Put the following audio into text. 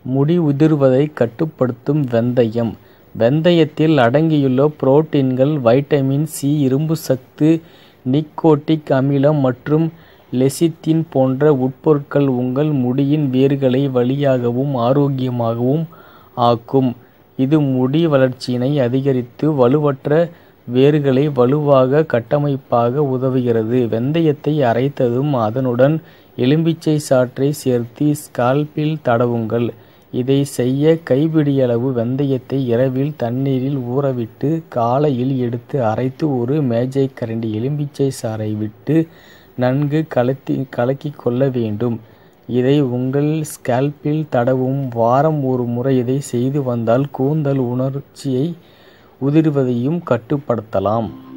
முடி உதிர்வதை கட்டுப்படுத்தும் வெந்தயம். வெந்தயத்தில் அடங்கியுள்ள புரோட்டீன்கள், வைட்டமின் சி, இரும்பு சத்து, நிக்கோட்டிக் அமிலம் மற்றும் லெசித்தின் போன்ற உட்பொருட்கள் உங்கள் முடியின் வேர்களை வலியாகவும் ஆரோக்கியமாகவும் ஆக்கும். இது முடி வளர்ச்சியினை அதிகரித்து வலுவற்ற வேர்களை வலுவாக கட்டமைப்பாக உதவுகிறது. வெந்தயத்தை அரைத்ததும் அதனுடன் எலுமிச்சை சாற்றை சேர்த்து ஸ்கால்பில் தடவுங்கள். இதை செய்ய கைப்பிடியளவு வெந்தயத்தை இரவில் தண்ணீரில் ஊறவிட்டு காலையில் எடுத்து அரைத்து ஒரு மேஜைக்கரண்டி எலுமிச்சை சாறை விட்டு நன்கு கலக்கி கொள்ள வேண்டும். இதை உங்கள் ஸ்கால்பில் தடவும். வாரம் ஒரு முறை இதை செய்து வந்தால் கூந்தல் உதிர்வதையும் கட்டுப்படுத்தலாம்.